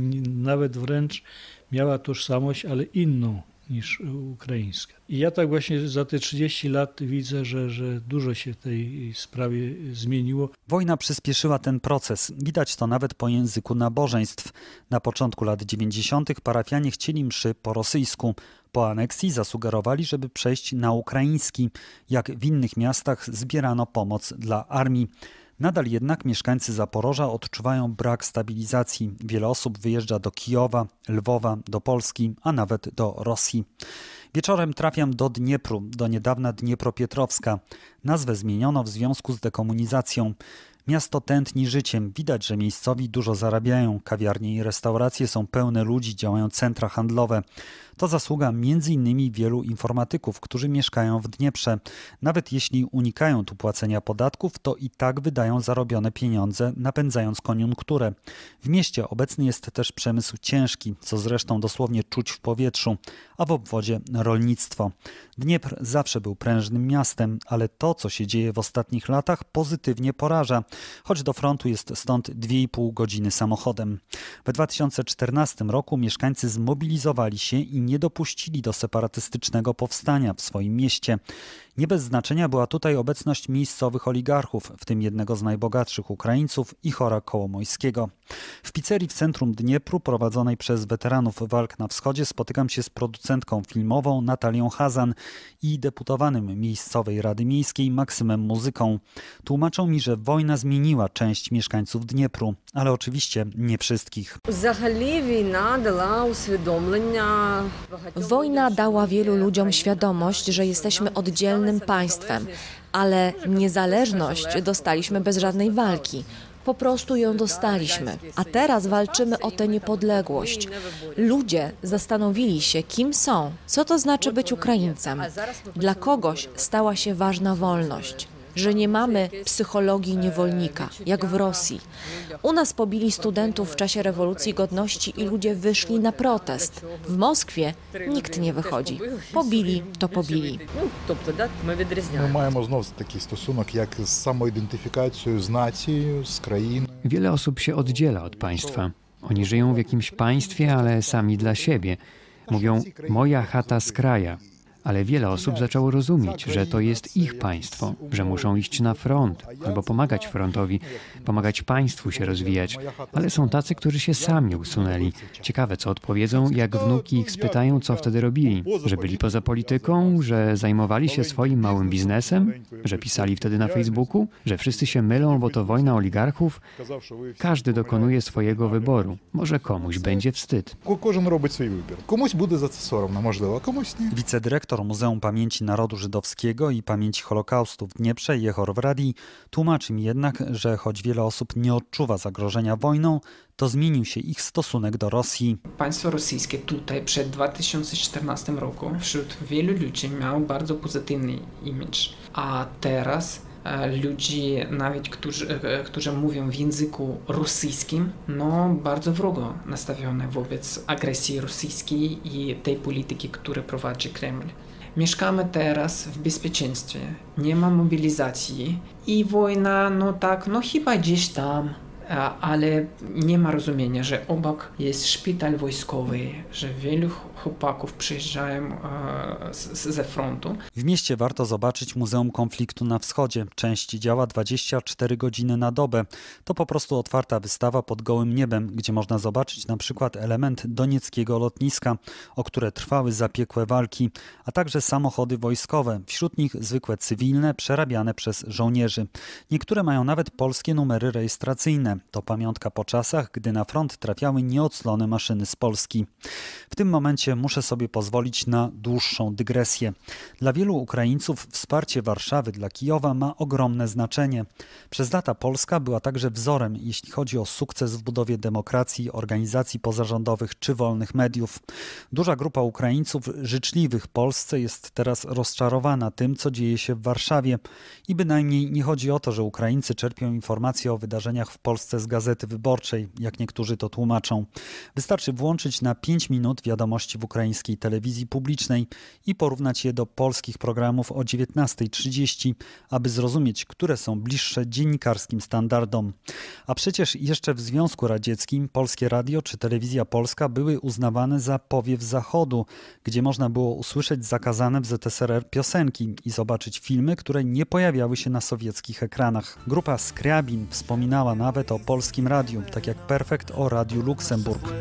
Speaker 14: nawet wręcz miała tożsamość, ale inną niż ukraińska. I ja tak właśnie za te trzydzieści lat widzę, że, że dużo się w tej sprawie zmieniło.
Speaker 2: Wojna przyspieszyła ten proces. Widać to nawet po języku nabożeństw. Na początku lat dziewięćdziesiątych parafianie chcieli mszy po rosyjsku. Po aneksji zasugerowali, żeby przejść na ukraiński. Jak w innych miastach zbierano pomoc dla armii. Nadal jednak mieszkańcy Zaporoża odczuwają brak stabilizacji. Wiele osób wyjeżdża do Kijowa, Lwowa, do Polski, a nawet do Rosji. Wieczorem trafiam do Dniepru, do niedawna Dniepropietrowska. Nazwę zmieniono w związku z dekomunizacją. Miasto tętni życiem. Widać, że miejscowi dużo zarabiają. Kawiarnie i restauracje są pełne ludzi, działają centra handlowe. To zasługa między innymi wielu informatyków, którzy mieszkają w Dnieprze. Nawet jeśli unikają tu płacenia podatków, to i tak wydają zarobione pieniądze, napędzając koniunkturę. W mieście obecny jest też przemysł ciężki, co zresztą dosłownie czuć w powietrzu, a w obwodzie rolnictwo. Dniepr zawsze był prężnym miastem, ale to, co się dzieje w ostatnich latach, pozytywnie poraża, choć do frontu jest stąd dwie i pół godziny samochodem. W dwa tysiące czternastym roku mieszkańcy zmobilizowali się i nie dopuścili do separatystycznego powstania w swoim mieście. Nie bez znaczenia była tutaj obecność miejscowych oligarchów, w tym jednego z najbogatszych Ukraińców, Ichora Kołomojskiego. W pizzerii w centrum Dniepru, prowadzonej przez weteranów walk na wschodzie, spotykam się z producentką filmową Natalią Hazan i deputowanym miejscowej Rady Miejskiej Maksymem Muzyką. Tłumaczą mi, że wojna zmieniła część mieszkańców Dniepru, ale oczywiście nie wszystkich.
Speaker 6: Wojna dała wielu ludziom świadomość, że jesteśmy oddzielnym państwem, ale niezależność dostaliśmy bez żadnej walki. Po prostu ją dostaliśmy, a teraz walczymy o tę niepodległość. Ludzie zastanowili się, kim są, co to znaczy być Ukraińcem. Dla kogoś stała się ważna wolność, że nie mamy psychologii niewolnika, jak w Rosji. U nas pobili studentów w czasie rewolucji godności i ludzie wyszli na protest. W Moskwie nikt nie wychodzi. Pobili, to pobili.
Speaker 15: My mamy znowu taki stosunek jak z samoidentyfikacją z nacją, z krainy.
Speaker 3: Wiele osób się oddziela od państwa. Oni żyją w jakimś państwie, ale sami dla siebie. Mówią, moja chata z kraja. Ale wiele osób zaczęło rozumieć, że to jest ich państwo, że muszą iść na front albo pomagać frontowi, pomagać państwu się rozwijać. Ale są tacy, którzy się sami usunęli. Ciekawe, co odpowiedzą, jak wnuki ich spytają, co wtedy robili. Że byli poza polityką, że zajmowali się swoim małym biznesem, że pisali wtedy na Facebooku, że wszyscy się mylą, bo to wojna oligarchów. Każdy dokonuje swojego wyboru. Może komuś będzie wstyd.
Speaker 15: Każdy robi swój wybór. Komuś będzie za to soромно, możliwe, a komuś nie.
Speaker 2: Wicedyrektor Muzeum Pamięci Narodu Żydowskiego i Pamięci Holokaustu w Dnieprze, Jehor Wradi, tłumaczy mi jednak, że choć wiele osób nie odczuwa zagrożenia wojną, to zmienił się ich stosunek do Rosji.
Speaker 16: Państwo rosyjskie tutaj przed dwa tysiące czternastym roku wśród wielu ludzi miało bardzo pozytywny image, a teraz ludzi, nawet którzy, którzy mówią w języku rosyjskim, no bardzo wrogo nastawione wobec agresji rosyjskiej i tej polityki, którą prowadzi Kreml. Mieszkamy teraz w bezpieczeństwie, nie ma mobilizacji i wojna, no tak, no chyba gdzieś tam ale nie ma rozumienia, że obok jest szpital wojskowy, że wielu chłopaków przyjeżdżają ze frontu.
Speaker 2: W mieście warto zobaczyć Muzeum Konfliktu na Wschodzie. Część działa dwadzieścia cztery godziny na dobę. To po prostu otwarta wystawa pod gołym niebem, gdzie można zobaczyć na przykład element donieckiego lotniska, o które trwały zapiekłe walki, a także samochody wojskowe, wśród nich zwykłe cywilne, przerabiane przez żołnierzy. Niektóre mają nawet polskie numery rejestracyjne. To pamiątka po czasach, gdy na front trafiały nieoclone maszyny z Polski. W tym momencie muszę sobie pozwolić na dłuższą dygresję. Dla wielu Ukraińców wsparcie Warszawy dla Kijowa ma ogromne znaczenie. Przez lata Polska była także wzorem, jeśli chodzi o sukces w budowie demokracji, organizacji pozarządowych czy wolnych mediów. Duża grupa Ukraińców życzliwych Polsce jest teraz rozczarowana tym, co dzieje się w Warszawie. I bynajmniej nie chodzi o to, że Ukraińcy czerpią informacje o wydarzeniach w Polsce z Gazety Wyborczej, jak niektórzy to tłumaczą. Wystarczy włączyć na pięć minut wiadomości w ukraińskiej telewizji publicznej i porównać je do polskich programów o dziewiętnastej trzydzieści, aby zrozumieć, które są bliższe dziennikarskim standardom. A przecież jeszcze w Związku Radzieckim Polskie Radio czy Telewizja Polska były uznawane za powiew Zachodu, gdzie można było usłyszeć zakazane w Z S R R piosenki i zobaczyć filmy, które nie pojawiały się na sowieckich ekranach. Grupa Skriabin wspominała nawet o Polskim Radiu, tak jak Perfekt o Radiu Luksemburg.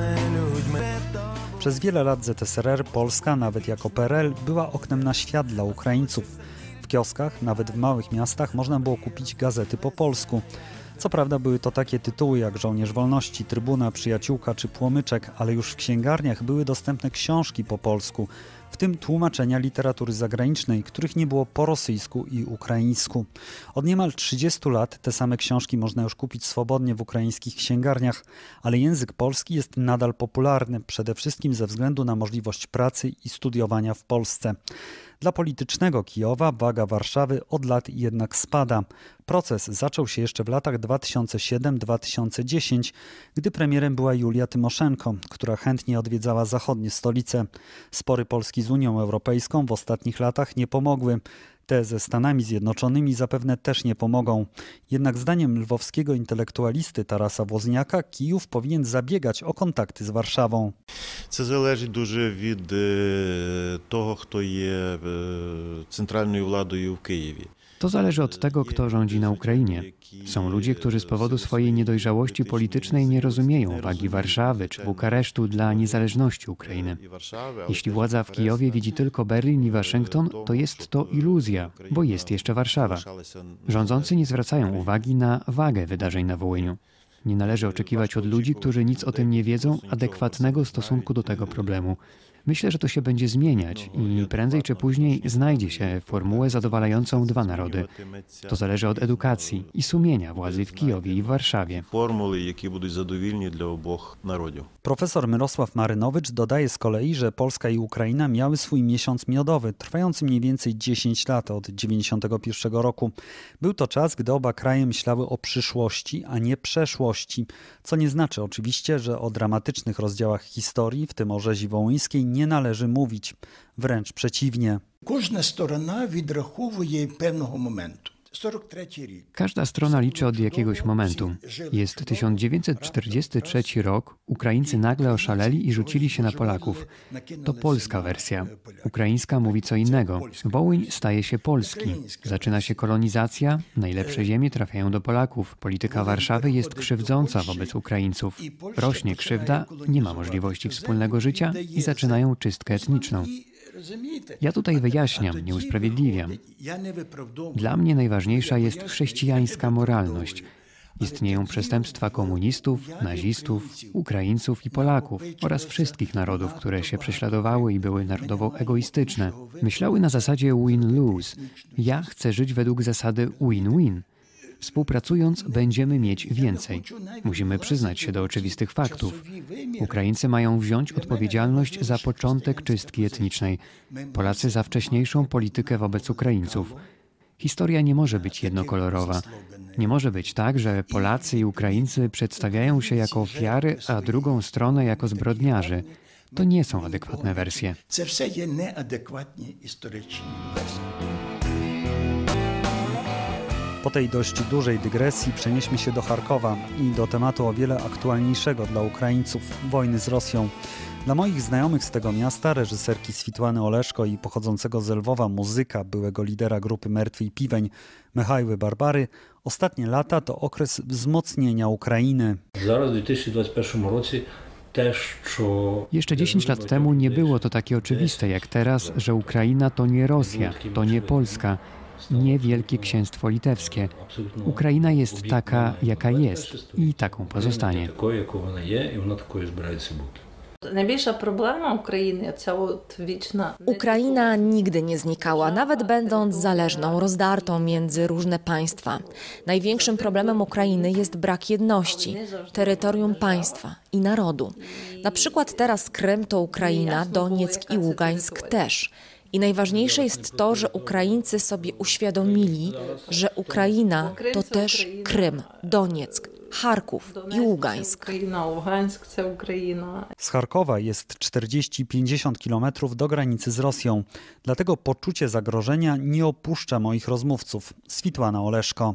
Speaker 2: Przez wiele lat Z S R R Polska, nawet jako P R L, była oknem na świat dla Ukraińców. W kioskach, nawet w małych miastach, można było kupić gazety po polsku. Co prawda były to takie tytuły jak Żołnierz Wolności, Trybuna, Przyjaciółka czy Płomyczek, ale już w księgarniach były dostępne książki po polsku, w tym tłumaczenia literatury zagranicznej, których nie było po rosyjsku i ukraińsku. Od niemal trzydziestu lat te same książki można już kupić swobodnie w ukraińskich księgarniach, ale język polski jest nadal popularny, przede wszystkim ze względu na możliwość pracy i studiowania w Polsce. Dla politycznego Kijowa waga Warszawy od lat jednak spada. Proces zaczął się jeszcze w latach dwa tysiące siódmym do dwa tysiące dziesiątego, gdy premierem była Julia Tymoszenko, która chętnie odwiedzała zachodnie stolice. Spory Polski z Unią Europejską w ostatnich latach nie pomogły. Te ze Stanami Zjednoczonymi zapewne też nie pomogą. Jednak zdaniem lwowskiego intelektualisty Tarasa Wozniaka Kijów powinien zabiegać o kontakty z Warszawą.
Speaker 17: Це залежить дуже від того, хто є центральною владою в Києві.
Speaker 3: To zależy od tego, kto rządzi na Ukrainie. Są ludzie, którzy z powodu swojej niedojrzałości politycznej nie rozumieją wagi Warszawy czy Bukaresztu dla niezależności Ukrainy. Jeśli władza w Kijowie widzi tylko Berlin i Waszyngton, to jest to iluzja, bo jest jeszcze Warszawa. Rządzący nie zwracają uwagi na wagę wydarzeń na Wołyniu. Nie należy oczekiwać od ludzi, którzy nic o tym nie wiedzą, adekwatnego stosunku do tego problemu. Myślę, że to się będzie zmieniać i prędzej czy później znajdzie się formułę zadowalającą dwa narody. To zależy od edukacji i sumienia władzy w Kijowie i w Warszawie.
Speaker 17: Formuły, jakie będą zadowolne dla obu narodów.
Speaker 2: Profesor Mirosław Marynowicz dodaje z kolei, że Polska i Ukraina miały swój miesiąc miodowy, trwający mniej więcej dziesięć lat od dziewięćdziesiątego pierwszego roku. Był to czas, gdy oba kraje myślały o przyszłości, a nie przeszłości, co nie znaczy oczywiście, że o dramatycznych rozdziałach historii, w tym o rzezi wołyńskiej, nie należy mówić. Wręcz przeciwnie.
Speaker 4: Każda strona відраховує pewnego momentu.
Speaker 3: Każda strona liczy od jakiegoś momentu. Jest tysiąc dziewięćset czterdziesty trzeci rok, Ukraińcy nagle oszaleli i rzucili się na Polaków. To polska wersja. Ukraińska mówi co innego. Wołyń staje się polski. Zaczyna się kolonizacja, najlepsze ziemie trafiają do Polaków. Polityka Warszawy jest krzywdząca wobec Ukraińców. Rośnie krzywda, nie ma możliwości wspólnego życia i zaczynają czystkę etniczną. Ja tutaj wyjaśniam, nie usprawiedliwiam. Dla mnie najważniejsza jest chrześcijańska moralność. Istnieją przestępstwa komunistów, nazistów, Ukraińców i Polaków oraz wszystkich narodów, które się prześladowały i były narodowo egoistyczne. Myślały na zasadzie win-lose. Ja chcę żyć według zasady win-win. Współpracując będziemy mieć więcej. Musimy przyznać się do oczywistych faktów. Ukraińcy mają wziąć odpowiedzialność za początek czystki etnicznej. Polacy za wcześniejszą politykę wobec Ukraińców. Historia nie może być jednokolorowa. Nie może być tak, że Polacy i Ukraińcy przedstawiają się jako ofiary, a drugą stronę jako zbrodniarzy. To nie są adekwatne wersje.
Speaker 4: To wszystko jest nieadekwatnie historyczne wersje.
Speaker 2: Po tej dość dużej dygresji przenieśmy się do Charkowa i do tematu o wiele aktualniejszego dla Ukraińców – wojny z Rosją. Dla moich znajomych z tego miasta, reżyserki Switłany Oleszko i pochodzącego z Lwowa muzyka, byłego lidera grupy Mертвий Півень Michaiły Barbary, ostatnie lata to okres wzmocnienia Ukrainy.
Speaker 1: Зараз, w dwa tysiące dwudziestym pierwszym roku,
Speaker 3: Jeszcze dziesięć lat temu nie było to takie oczywiste jak teraz, że Ukraina to nie Rosja, to nie Polska, nie Wielkie Księstwo Litewskie. Ukraina jest taka, jaka jest i taką pozostanie.
Speaker 18: Największa problema Ukrainy to wieczna...
Speaker 6: Ukraina nigdy nie znikała, nawet będąc zależną, rozdartą między różne państwa. Największym problemem Ukrainy jest brak jedności, terytorium państwa i narodu. Na przykład teraz Krym to Ukraina, Donieck i Ługańsk też. I najważniejsze jest to, że Ukraińcy sobie uświadomili, że Ukraina to też Krym, Donieck, Charków i Ługańsk.
Speaker 2: Z Charkowa jest czterdzieści do pięćdziesięciu kilometrów do granicy z Rosją. Dlatego poczucie zagrożenia nie opuszcza moich rozmówców. Switłana Oleszko.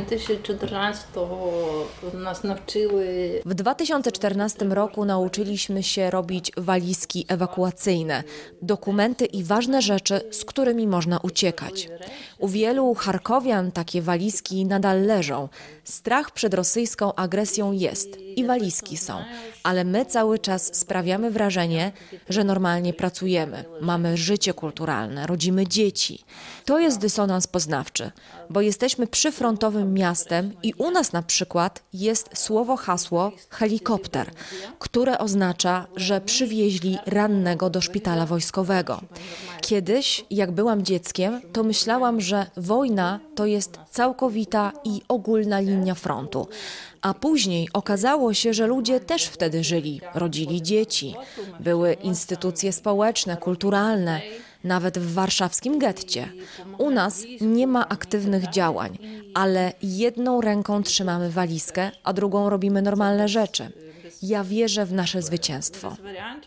Speaker 6: W dwa tysiące czternastym roku nauczyliśmy się robić walizki ewakuacyjne, dokumenty i ważne rzeczy, z którymi można uciekać. U wielu charkowian takie walizki nadal leżą. Strach przed rosyjską agresją jest i walizki są, ale my cały czas sprawiamy wrażenie, że normalnie pracujemy, mamy życie kulturalne, rodzimy dzieci. To jest dysonans poznawczy, bo jesteśmy przyfrontowym miastem i u nas na przykład jest słowo hasło helikopter, które oznacza, że przywieźli rannego do szpitala wojskowego. Kiedyś, jak byłam dzieckiem, to myślałam, że wojna to jest całkowita i ogólna linia frontu. A później okazało się, że ludzie też wtedy żyli, rodzili dzieci. Były instytucje społeczne, kulturalne, nawet w warszawskim getcie. U nas nie ma aktywnych działań, ale jedną ręką trzymamy walizkę, a drugą robimy normalne rzeczy. Ja wierzę w nasze zwycięstwo.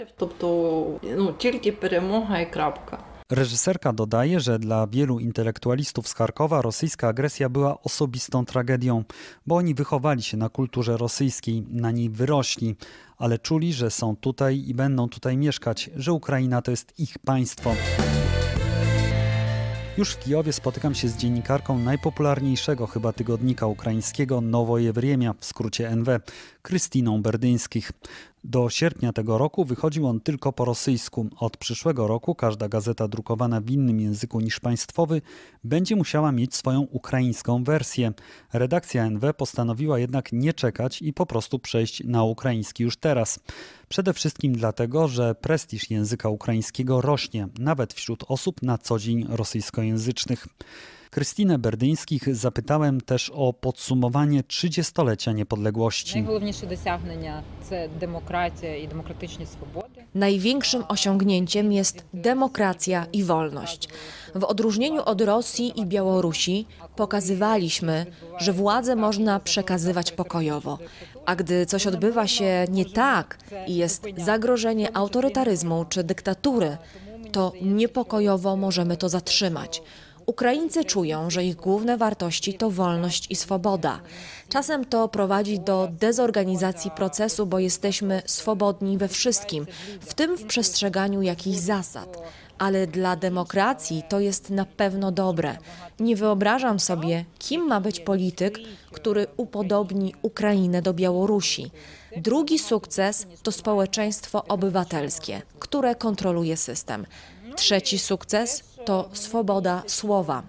Speaker 2: Reżyserka dodaje, że dla wielu intelektualistów z Charkowa rosyjska agresja była osobistą tragedią, bo oni wychowali się na kulturze rosyjskiej, na niej wyrośli, ale czuli, że są tutaj i będą tutaj mieszkać, że Ukraina to jest ich państwo. Już w Kijowie spotykam się z dziennikarką najpopularniejszego chyba tygodnika ukraińskiego Nowoje Wriemia, w skrócie N W, Krystyną Berdyńskich. Do sierpnia tego roku wychodził on tylko po rosyjsku. Od przyszłego roku każda gazeta drukowana w innym języku niż państwowy będzie musiała mieć swoją ukraińską wersję. Redakcja N W postanowiła jednak nie czekać i po prostu przejść na ukraiński już teraz. Przede wszystkim dlatego, że prestiż języka ukraińskiego rośnie, nawet wśród osób na co dzień rosyjskojęzycznych. Krystynę Berdyńskich zapytałem też o podsumowanie trzydziestolecia niepodległości.
Speaker 19: Najważniejsze osiągnięcia to demokracja i demokratyczne swobody.
Speaker 6: Największym osiągnięciem jest demokracja i wolność. W odróżnieniu od Rosji i Białorusi pokazywaliśmy, że władzę można przekazywać pokojowo. A gdy coś odbywa się nie tak i jest zagrożenie autorytaryzmu czy dyktatury, to niepokojowo możemy to zatrzymać. Ukraińcy czują, że ich główne wartości to wolność i swoboda. Czasem to prowadzi do dezorganizacji procesu, bo jesteśmy swobodni we wszystkim, w tym w przestrzeganiu jakichś zasad. Ale dla demokracji to jest na pewno dobre. Nie wyobrażam sobie, kim ma być polityk, który upodobni Ukrainę do Białorusi. Drugi sukces to społeczeństwo obywatelskie, które kontroluje system. Trzeci sukces to swoboda słowa.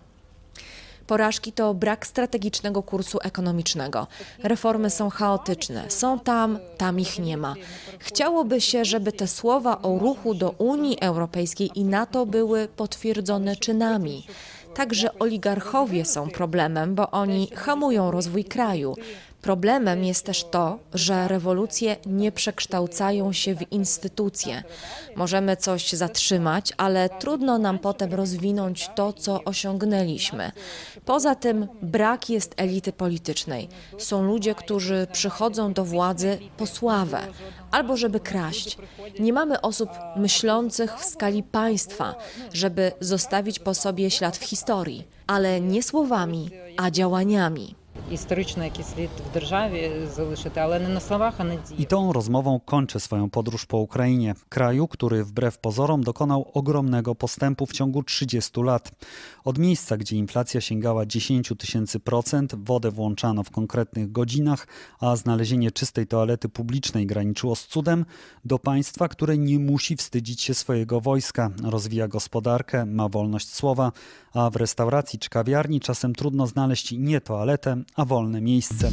Speaker 6: Porażki to brak strategicznego kursu ekonomicznego. Reformy są chaotyczne. Są tam, tam ich nie ma. Chciałoby się, żeby te słowa o ruchu do Unii Europejskiej i NATO były potwierdzone czynami. Także oligarchowie są problemem, bo oni hamują rozwój kraju. Problemem jest też to, że rewolucje nie przekształcają się w instytucje. Możemy coś zatrzymać, ale trudno nam potem rozwinąć to, co osiągnęliśmy. Poza tym brak jest elity politycznej. Są ludzie, którzy przychodzą do władzy po sławę albo żeby kraść. Nie mamy osób myślących w skali państwa, żeby zostawić po sobie ślad w historii, ale nie słowami, a działaniami.
Speaker 19: Історично якийś слід в державі залишити, але не на словах, а на діях.
Speaker 2: I tą rozmową kończę swoją podróż po Ukrainie, kraju, który wbrew pozorom dokonał ogromnego postępu w ciągu trzydziestu lat. Od miejsca, gdzie inflacja sięgała dziesięć tysięcy procent, wodę włączano w konkretnych godzinach, a znalezienie czystej toalety publicznej graniczyło z cudem, do państwa, które nie musi wstydzić się swojego wojska, rozwija gospodarkę, ma wolność słowa, a w restauracji czy kawiarni czasem trudno znaleźć nie toaletę, a wolne miejsce.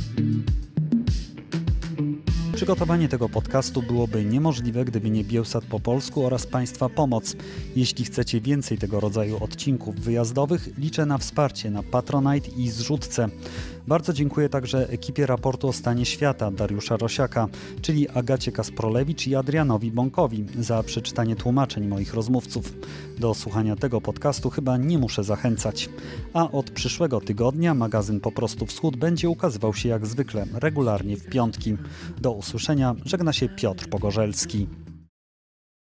Speaker 2: Przygotowanie tego podcastu byłoby niemożliwe, gdyby nie Biełsat po polsku oraz Państwa pomoc. Jeśli chcecie więcej tego rodzaju odcinków wyjazdowych, liczę na wsparcie na Patronite i zrzutce. Bardzo dziękuję także ekipie raportu o stanie świata Dariusza Rosiaka, czyli Agacie Kasprolewicz i Adrianowi Bąkowi za przeczytanie tłumaczeń moich rozmówców. Do słuchania tego podcastu chyba nie muszę zachęcać. A od przyszłego tygodnia magazyn Po prostu Wschód będzie ukazywał się jak zwykle, regularnie w piątki. Do usłyszenia, żegna się Piotr Pogorzelski.